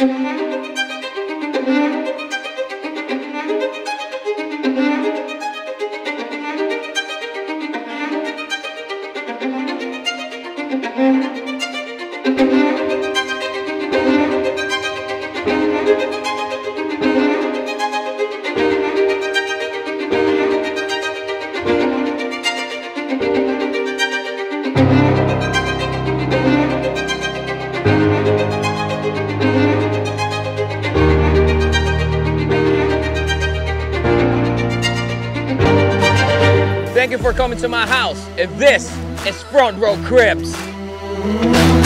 Thank you for coming to my house, and this is Front Row Cribs.